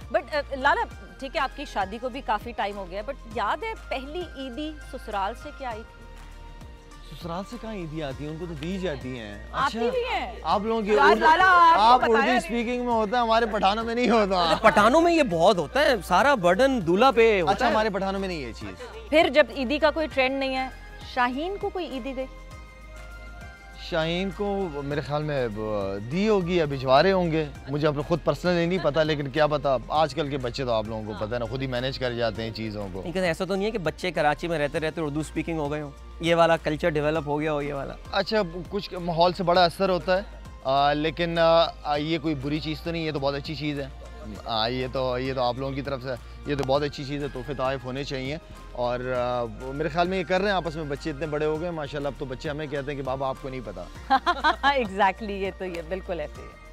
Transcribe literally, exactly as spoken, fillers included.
But लाला ठीक है, आपकी शादी को भी काफी टाइम हो गया, बट याद है पहली ईदी ससुराल से क्या आई थी? ससुराल से कहाँ ईदी आती है, उनको तो दी जाती हैं। अच्छा, आती भी हैं? आप लोगों की लाला, आप उर्दू स्पीकिंग में होता है, हमारे पठानों में नहीं होता। पठानों में ये बहुत होता है, सारा बर्डन दूल्हा पे होता अच्छा, है। हमारे पठानों में नहीं है चीज। फिर जब ईदी का कोई ट्रेंड नहीं है, शाहीन को कोई ईदी गई? शाहीन को मेरे ख्याल में दी होगी या भिजवा रहे होंगे, मुझे अपने खुद पर्सनली नहीं पता, लेकिन क्या पता, आजकल के बच्चे तो आप लोगों को पता है ना, खुद ही मैनेज कर जाते हैं चीज़ों को। लेकिन ऐसा तो नहीं है कि बच्चे कराची में रहते रहते उर्दू स्पीकिंग हो गए हो, ये वाला कल्चर डेवलप हो गया हो, ये वाला? अच्छा, कुछ माहौल से बड़ा असर होता है, आ, लेकिन आ, ये कोई बुरी चीज़ तो नहीं, ये तो बहुत अच्छी चीज़ है। आ, ये तो ये तो आप लोगों की तरफ से ये तो बहुत अच्छी चीज़ है, तोहफे तोहफ़ होने चाहिए। और आ, मेरे ख्याल में ये कर रहे हैं आपस में, बच्चे इतने बड़े हो गए माशाल्लाह, अब तो बच्चे हमें कहते हैं कि बाबा आपको नहीं पता। एग्जैक्टली, ये तो ये बिल्कुल ऐसे ही है।